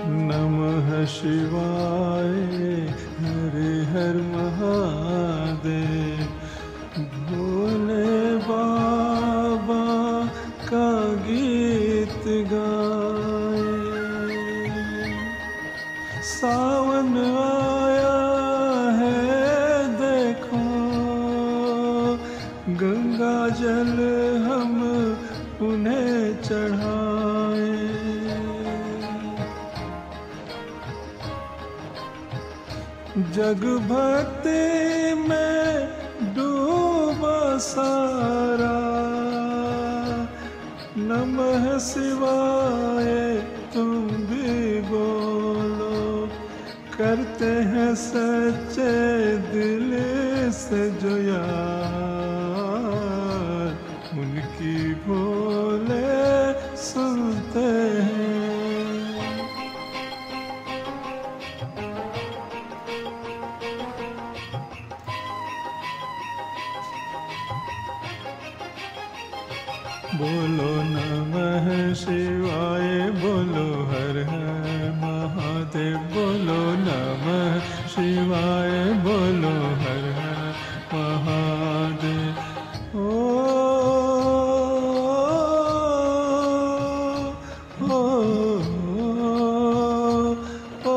नमः शिवाय हर हर महादेव। भोले बाबा का गीत गाए। सावन आया है देखो, गंगा जल हम उन्हें चढ़ाए। जग भक्ति में डूबा सारा, नमः शिवाय तुम भी बोलो। करते हैं सच्चे दिल से जो यार, उनकी भोले सुनते हैं। बोलो नमः शिवाय, बोलो हर हर महादेव। बोलो नमः शिवाय, बोलो हर हर महादेव। ओ ओ ओ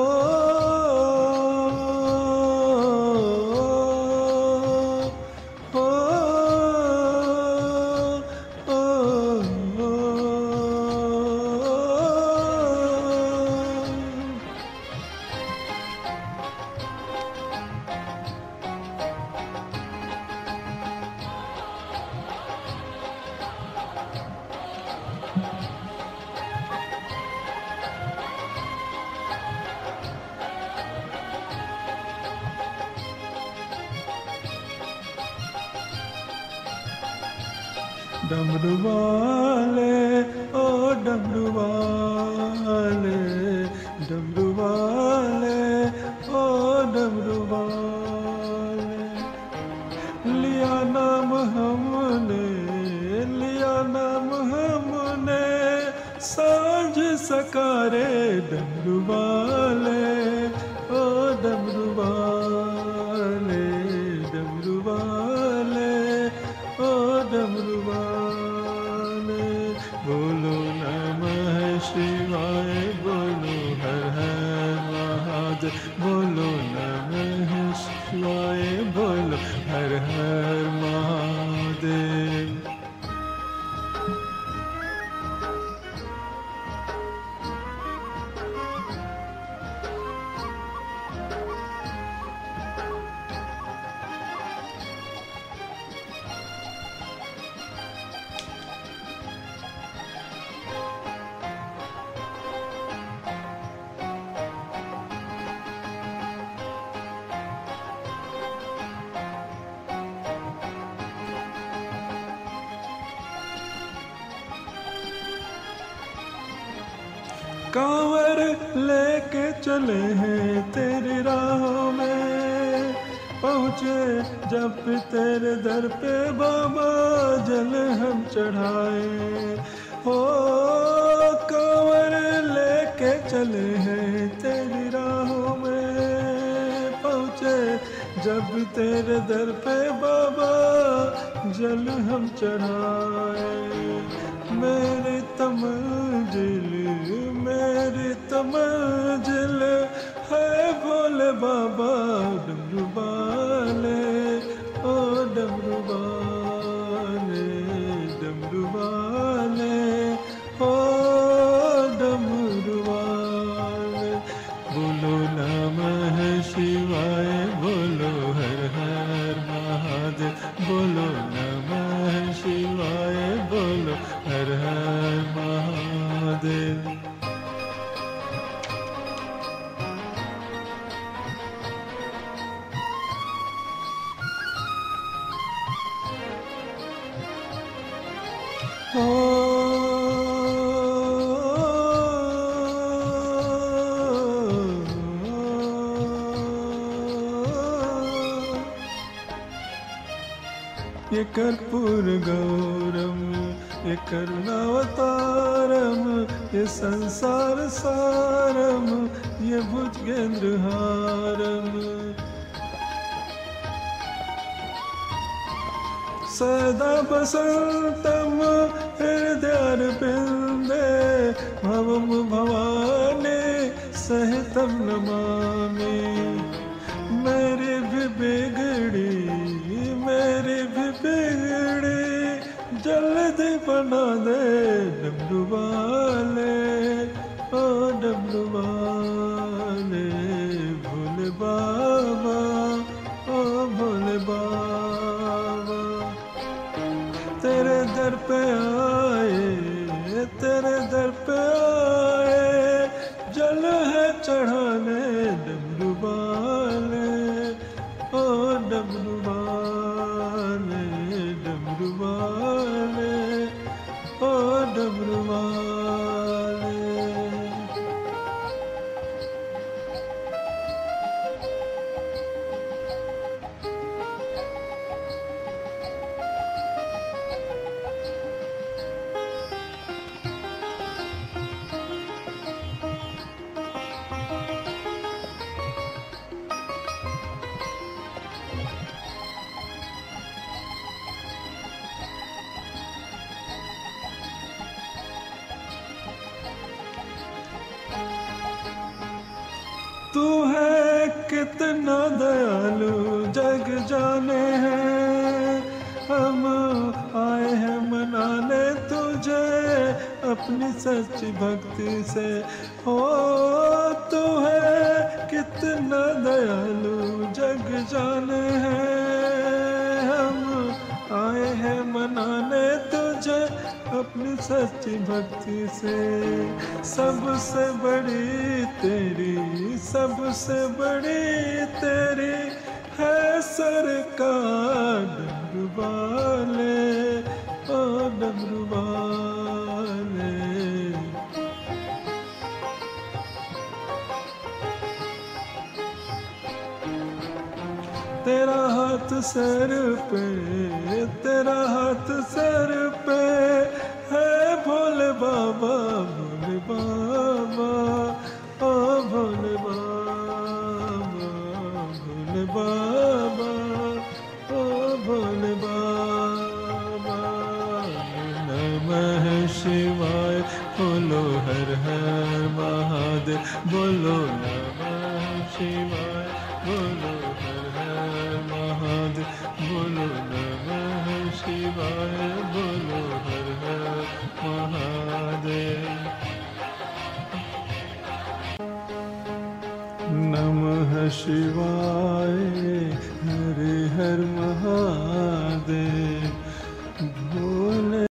डमरू वाले ओ डमरू वाले, डमरू वाले ओ डमरू वाले। लिया नाम हमने, लिया नाम हमने, सांझ सकारे। डमरू वाले ओ डमरू वाले, डमरू वाले ओ डमरू वाले। बोलो नमः शिवाय, बोलो हर हर महादेव। बोलो नमः शिवाय, बोलो हर हर महादेव। कांवर लेके चले हैं तेरी राहों में, पहुँचे जब तेरे दर पे बाबा जल हम चढ़ाए। हो कांवर लेके चले हैं तेरी राहों में, पहुँचे जब तेरे दर पे बाबा जल हम चढ़ाए। मेरी तमंजिल, मेरी तमंजिल है भोले बाबा। डमरू वाले ओ डमरू वाले, डमरू वाले ओ डमरू वाले। बोलो नमः शिवाय, बोलो हर हर महादेव। बोलो नमः शिवाय, बोलो हर हर महादेव। ये कर्पूर गौरम, ये करुणावतारम, ये संसार सारम, ये भुजगेंद्रहारम। सदा बसंतम हृदयारविंदे, भवम भवानी सहितम नमामि। मेरी भी बिगड़ी, मेरी भी बिगड़ी, जल्दी बना दे डमरू वाले, ओ डमरू वाले। भोले बाबा, ओ भोले बाबा, तेरे दर पे आए, तेरे दर पे आए, जल है चढ़ाने डमरू वाले, ओ डमरू वाले, डमरू वाले, ओ डमरू वाले। तू है कितना दयालु जग जाने हैं, हम आए हैं मनाने तुझे अपनी सच्ची भक्ति से। हो तू है कितना दयालु जग जाने हैं, हम आए हैं मनाने तुझे अपनी सच्ची भक्ति से। सबसे बड़ी तेरी, सबसे बड़ी तेरी है सरकार डमरू वाले, ओ डमरू वाले। तेरा हाथ सर पे, तेरा हाथ सर पे है भोले बाबा, भोले बाबा, ओ भोले बाबा, भोले बाबा, ओ भोले बाबा। नमः शिवाय, बोलो हर हर महादेव, बोलो नमः शिवाय, बोलो हर हर महादेव, बोलो नमः शिवाय, बोलो हर हर महादेव। नमः शिवाय, हर हर महादेव।